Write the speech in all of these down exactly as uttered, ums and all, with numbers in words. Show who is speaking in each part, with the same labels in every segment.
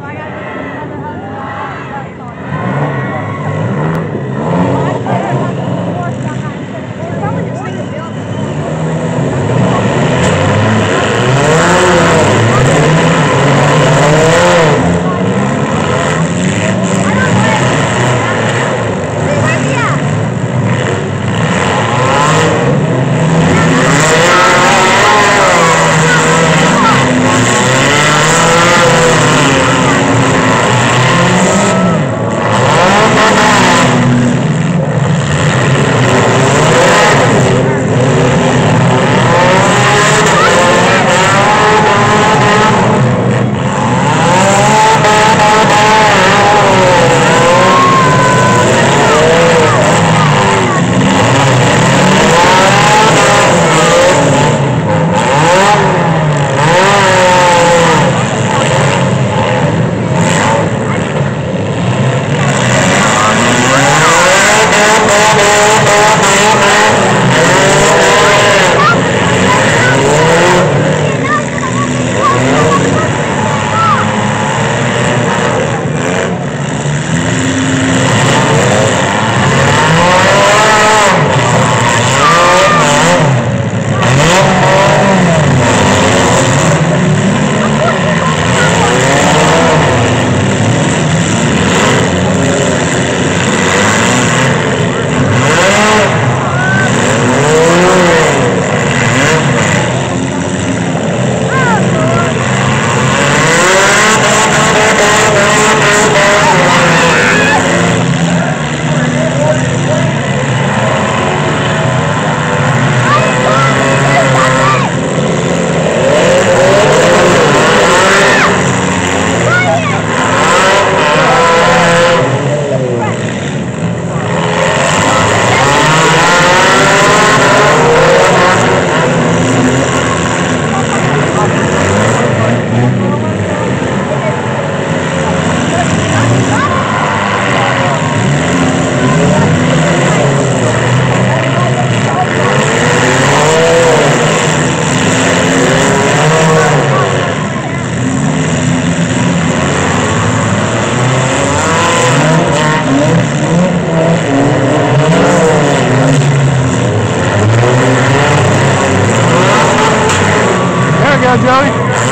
Speaker 1: Joey.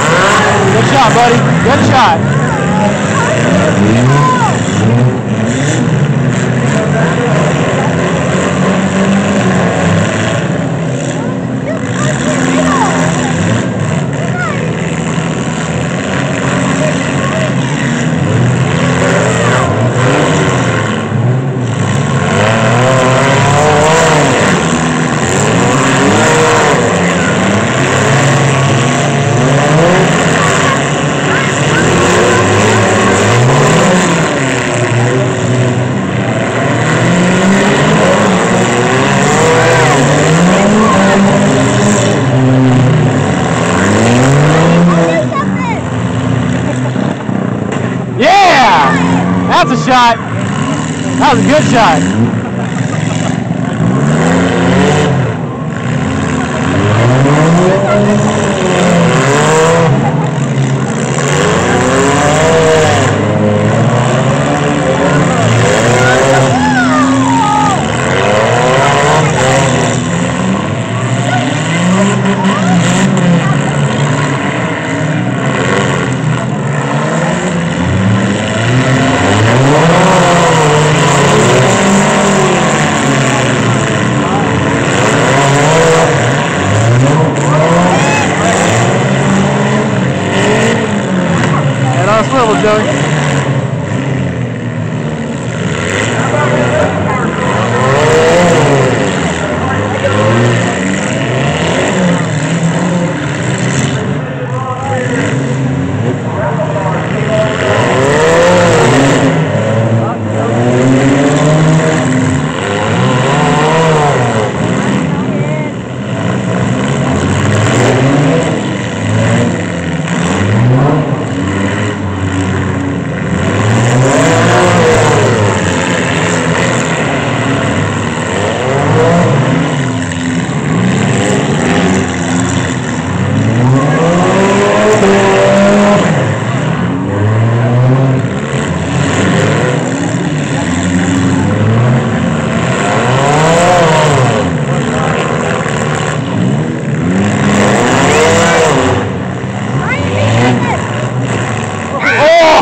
Speaker 1: Good shot, buddy. Good shot. That's a shot. That was a good shot. Swivel, Joey.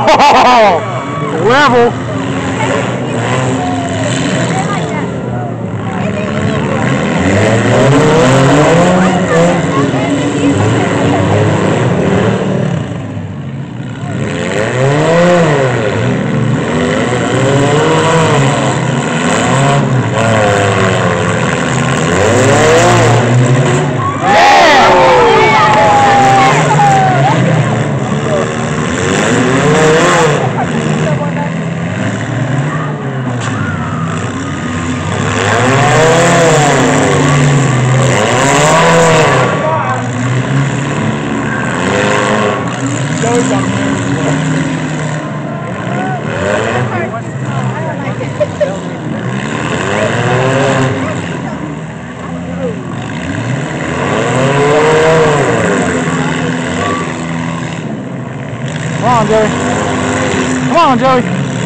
Speaker 1: Oh, level. Come on, Joey. Come on, Joey.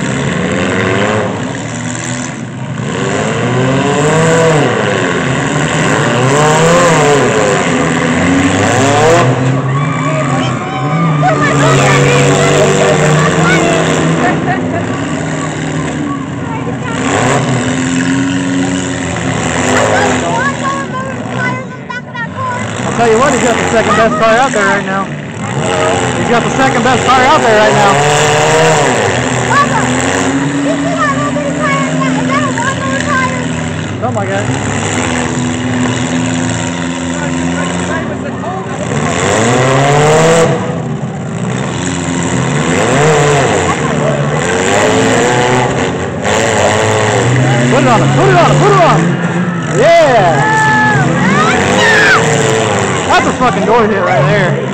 Speaker 1: I'll tell you what, he's got the second best car out there right now. He's got the second best car out there right now.
Speaker 2: Papa, you see that little bitty tire? Is that a one-load tire?
Speaker 1: Something like that. Put it on him, put it on him, put it on him. Yeah. That's a fucking door hit right there.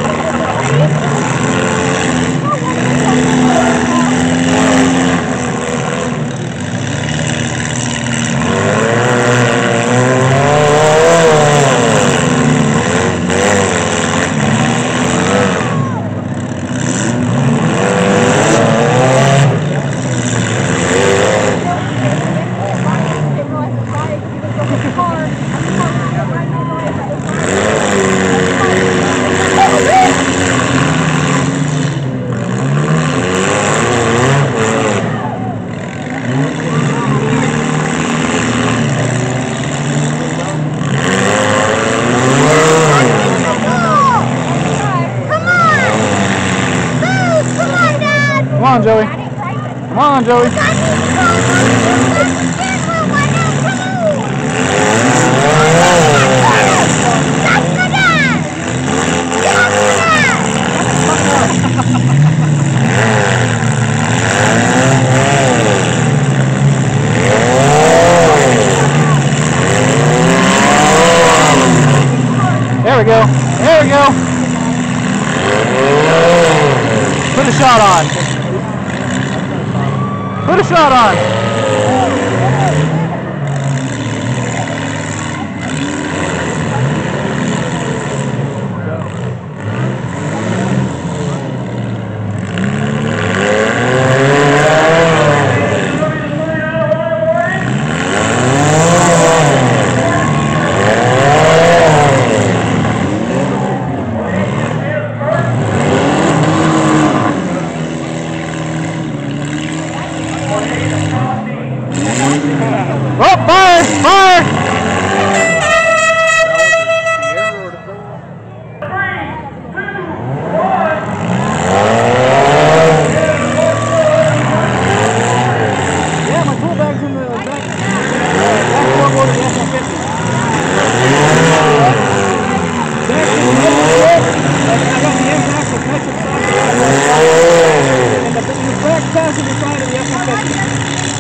Speaker 1: Come on, Joey. Come on, Joey. There we go. There we go. Put a shot on. Put a shot on. Oh, fire! Fire! Yeah, my tool bag's in the back. Back front load of the F one fifty. I got the impact of metric and the, the back passenger side of the F one fifty.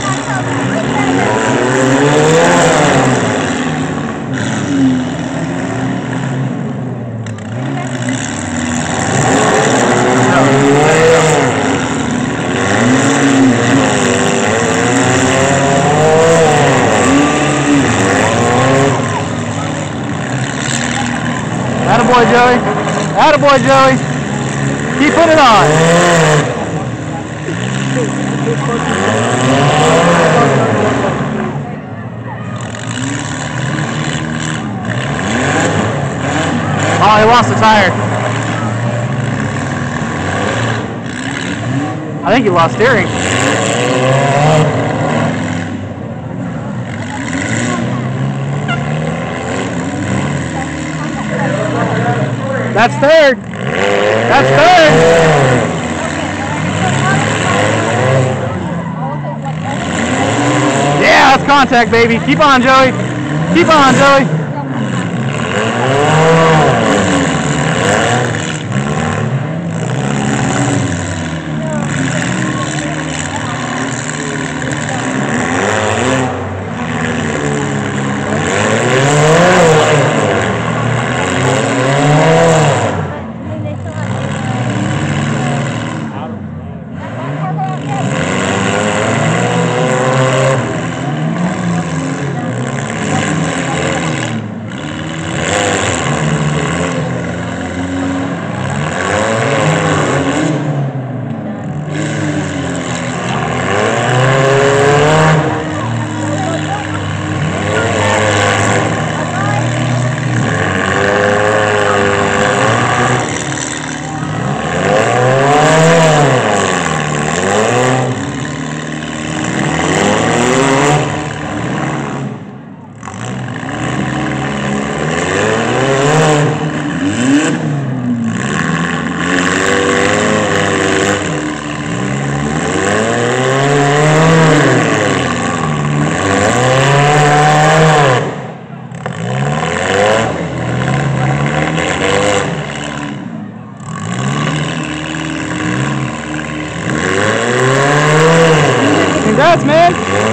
Speaker 1: Attaboy, Joey. Attaboy, Joey. Keep putting it on. Oh, he lost the tire. I think you lost steering. That's third. That's third. Yeah, that's contact, baby. Keep on, Joey. Keep on, Joey. Congrats, man.